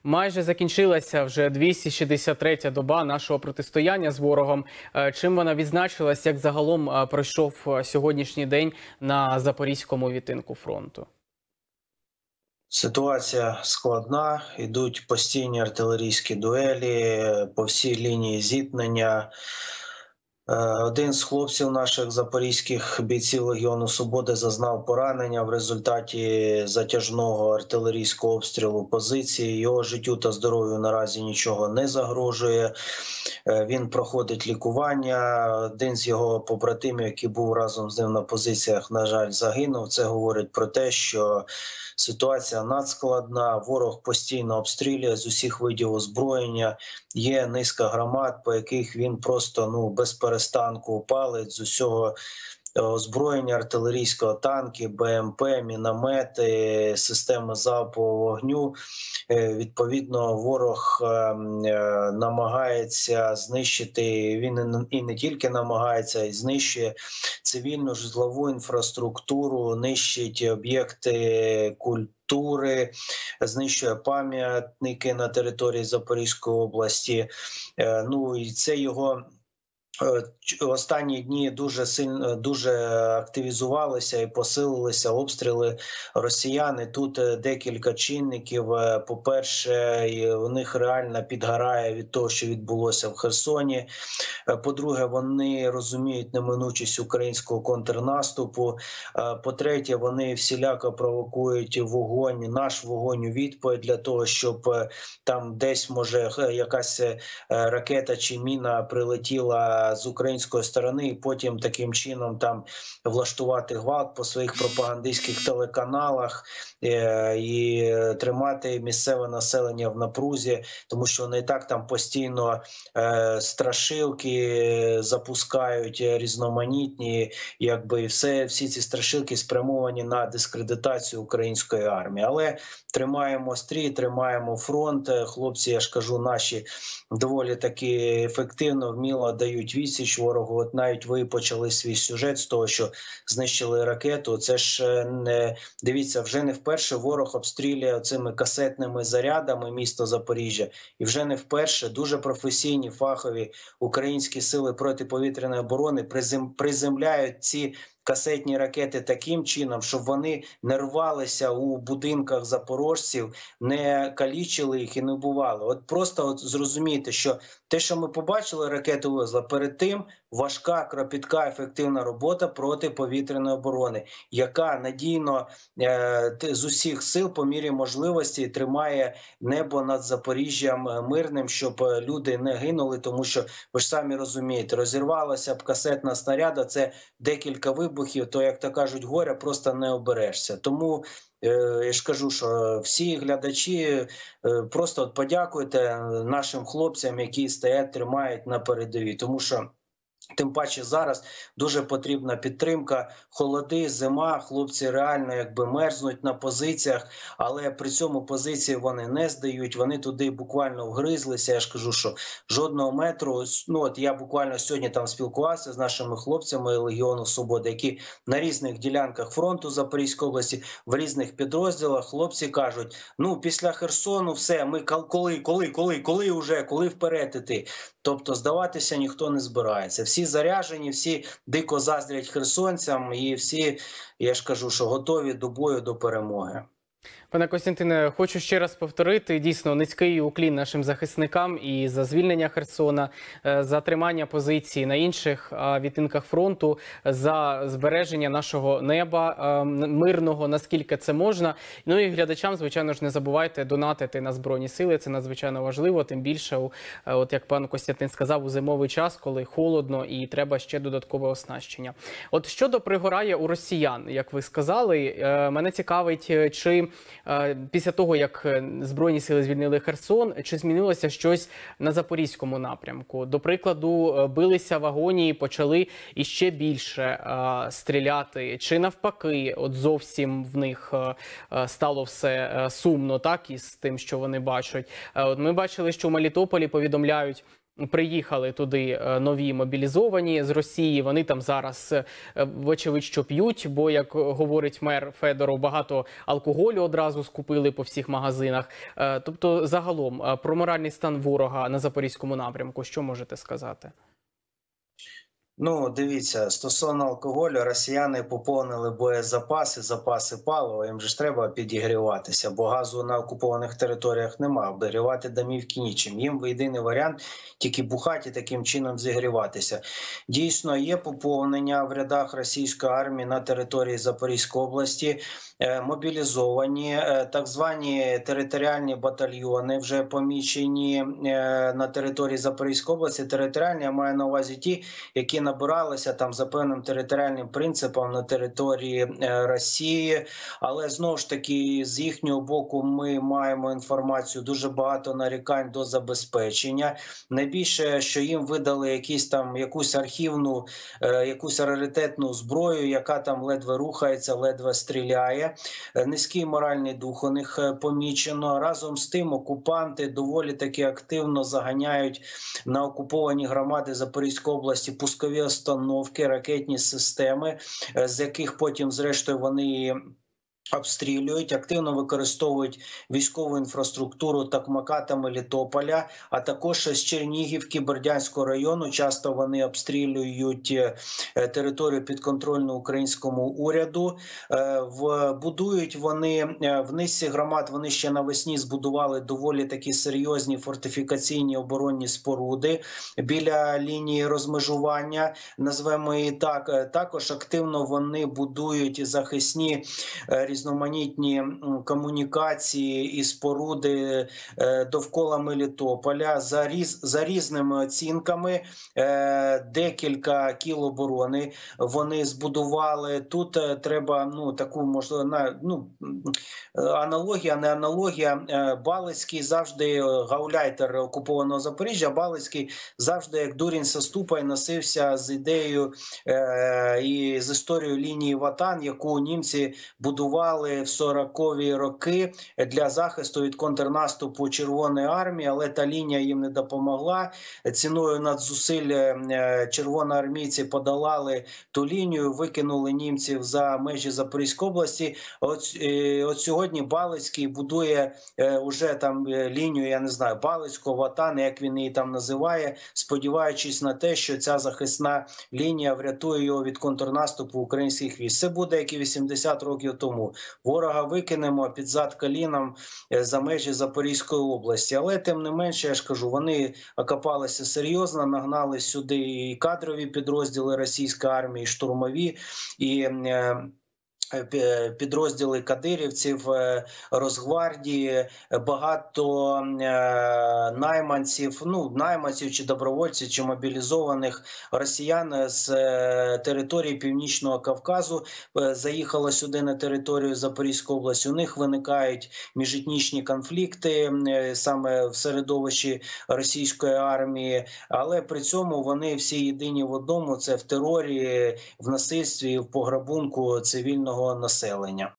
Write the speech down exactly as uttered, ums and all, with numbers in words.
Майже закінчилася вже двісті шістдесят третя доба нашого протистояння з ворогом. Чим вона відзначилась, як загалом пройшов сьогоднішній день на Запорізькому відтинку фронту? Ситуація складна, йдуть постійні артилерійські дуелі по всій лінії зіткнення. Один з хлопців наших запорізьких бійців Легіону Свободи зазнав поранення в результаті затяжного артилерійського обстрілу позиції. Його життю та здоров'ю наразі нічого не загрожує. Він проходить лікування. Один з його побратимів, який був разом з ним на позиціях, на жаль, загинув. Це говорить про те, що ситуація надскладна, ворог постійно обстрілює з усіх видів озброєння. Є низка громад, по яких він просто ну без перестанку палить з усього озброєння артилерійського, танки, БМП, міномети, системи залпового вогню. Відповідно, ворог намагається знищити, він і не тільки намагається, і знищує цивільну житлову інфраструктуру, нищить об'єкти культури, знищує пам'ятники на території Запорізької області. Ну і це його останні дні дуже сильно дуже активізувалися і посилилися обстріли росіян. І тут декілька чинників. По-перше, у них реально підгорає від того, що відбулося в Херсоні. По-друге, вони розуміють неминучість українського контрнаступу. По-третє, вони всіляко провокують вогонь, наш вогонь у відповідь для того, щоб там десь, може, якась ракета чи міна прилетіла з української сторони, і потім таким чином там влаштувати гвалт по своїх пропагандистських телеканалах і тримати місцеве населення в напрузі, тому що вони і так там постійно страшилки запускають різноманітні, якби все, всі ці страшилки спрямовані на дискредитацію української армії. Але тримаємо стрій, тримаємо фронт. Хлопці, я ж кажу, наші доволі таки ефективно, вміло дають відсіч ворогу. От навіть ви почали свій сюжет з того, що знищили ракету. Це ж не, дивіться, вже не вперше ворог обстрілює цими касетними зарядами місто Запоріжжя. І вже не вперше дуже професійні, фахові українські сили протиповітряної оборони призем, приземляють ці касетні ракети таким чином, щоб вони не рвалися у будинках запорожців, не калічили їх і не вбивали. От просто от зрозумійте, що те, що ми побачили, ракету вивезла, перед тим важка, кропітка, ефективна робота протиповітряної оборони, яка надійно е, з усіх сил по мірі можливості тримає небо над Запоріжжям мирним, щоб люди не гинули, тому що, ви ж самі розумієте, розірвалася б касетна снаряда, це декілька вибухів, то, як то кажуть, горя просто не оберешся. Тому я ж кажу, що всі глядачі просто от подякуйте нашим хлопцям, які стоять, тримають на передовій, тому що тим паче зараз дуже потрібна підтримка. Холоди, зима, хлопці реально якби мерзнуть на позиціях, але при цьому позиції вони не здають, вони туди буквально вгризлися. Я ж кажу, що жодного метру, ну от я буквально сьогодні там спілкувався з нашими хлопцями Легіону Свободи, які на різних ділянках фронту Запорізької області, в різних підрозділах, хлопці кажуть, ну після Херсону все, ми коли, коли, коли, коли вже, коли вперед іти. Тобто здаватися ніхто не збирається. Всі заряжені, всі дико заздрять херсонцям і всі, я ж кажу, що готові до бою, до перемоги. Пане Костянтине, хочу ще раз повторити, дійсно, низький уклін нашим захисникам і за звільнення Херсона, за тримання позицій на інших відтинках фронту, за збереження нашого неба мирного, наскільки це можна. Ну і глядачам, звичайно ж, не забувайте донатити на Збройні Сили, це надзвичайно важливо, тим більше, от як пан Костянтин сказав, у зимовий час, коли холодно і треба ще додаткове оснащення. От щодо пригорає у росіян, як ви сказали, мене цікавить, чи після того, як Збройні Сили звільнили Херсон, чи змінилося щось на Запорізькому напрямку? До прикладу, билися в агонії, почали іще більше а, стріляти, чи навпаки, от зовсім в них а, стало все а, сумно, так, із тим, що вони бачать. А, от ми бачили, що в Мелітополі повідомляють, приїхали туди нові мобілізовані з Росії. Вони там зараз, вочевидь, що п'ють, бо, як говорить мер Федоров, багато алкоголю одразу скупили по всіх магазинах. Тобто, загалом, про моральний стан ворога на Запорізькому напрямку, що можете сказати? Ну, дивіться, стосовно алкоголю, росіяни поповнили боєзапаси, запаси палива, їм же ж треба підігріватися, бо газу на окупованих територіях немає, обігрівати домівки нічим. Їм єдиний варіант – тільки бухати, таким чином зігріватися. Дійсно, є поповнення в рядах російської армії на території Запорізької області, мобілізовані, так звані територіальні батальйони вже поміщені на території Запорізької області. Територіальні, я маю на увазі ті, які набиралися там за певним територіальним принципом на території Росії. Але знову ж таки, з їхнього боку ми маємо інформацію, дуже багато нарікань до забезпечення. Найбільше, що їм видали якісь там якусь архівну, якусь раритетну зброю, яка там ледве рухається, ледве стріляє. Низький моральний дух у них помічено. Разом з тим окупанти доволі таки активно заганяють на окуповані громади Запорізької області пускові установки, ракетні системи, з яких потім, зрештою, вони обстрілюють, активно використовують військову інфраструктуру Токмака та Мелітополя, а також з Чернігівки, Бердянського району. Часто вони обстрілюють територію підконтрольну українському уряду. Будують вони в низці громад, вони ще навесні збудували доволі такі серйозні фортифікаційні оборонні споруди біля лінії розмежування, назвемо її так. Також активно вони будують захисні різноманітні комунікації і споруди довкола Мелітополя. За, різ, за різними оцінками декілька кіл оборони вони збудували. Тут треба, ну, таку, можливо, ну, аналогія, не аналогія. Балицький завжди, гауляйтер окупованого Запоріжжя, Балицький завжди, як дурень со ступа, носився з ідеєю і з історією лінії Ватан, яку німці будували в сорокові роки для захисту від контрнаступу Червоної армії, але та лінія їм не допомогла. Ціною надзусиль червоноармійці подолали ту лінію, викинули німців за межі Запорізької області. От, от сьогодні Балицький будує уже там лінію, я не знаю, Балицького, Ватан, як він її там називає, сподіваючись на те, що ця захисна лінія врятує його від контрнаступу українських військ. Це буде як і вісімдесят років тому. Ворога викинемо під зад коліном за межі Запорізької області. Але тим не менше, я ж кажу, вони окопалися серйозно, нагнали сюди і кадрові підрозділи російської армії, і штурмові, і підрозділи кадирівців, Росгвардії, багато найманців, ну, найманців чи добровольців, чи мобілізованих росіян з території Північного Кавказу заїхало сюди на територію Запорізької області. У них виникають міжетнічні конфлікти саме в середовищі російської армії, але при цьому вони всі єдині в одному – це в терорі, в насильстві, в пограбунку цивільного населення.